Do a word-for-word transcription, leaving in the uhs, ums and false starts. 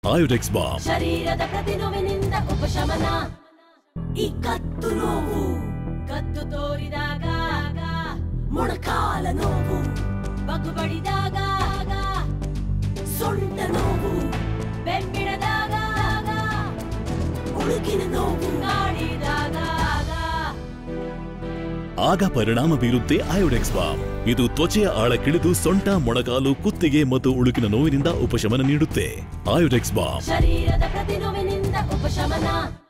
Iodex Balm. ಶರೀರದ ಪ್ರತಿ ನೋವಿನಿಂದ ಉಪಶಮನ. ಈ ಕತ್ತು ನೋವು ಕತ್ತು ತೋರಿದಾಗ ಮೊಣಕಾಲ ನೋವು ಬಗ್ಗು ಬಡಿದಾಗ ಸೊಂಟ ನೋವು ಬೆಂಬಿಡದಾಗ ಉಳುಕಿನ ನೋವು ಕಾಡಿದಾಗ ಆಗ ಪರಿಣಾಮ ಬೀರುತ್ತೆ Iodex Balm. ಇದು ತ್ವಚೆಯ ಆಳಕ್ಕಿಳಿದು ಸೊಂಟ ಮೊಣಕಾಲು ಕುತ್ತಿಗೆ ಮತ್ತು ಉಳುಕಿನ ನೋವಿನಿಂದ ಉಪಶಮನ ನೀಡುತ್ತೆ. Iodex Balm. ಶರೀರದ ಪ್ರತಿ ನೋವಿನಿಂದ ಉಪಶಮನ.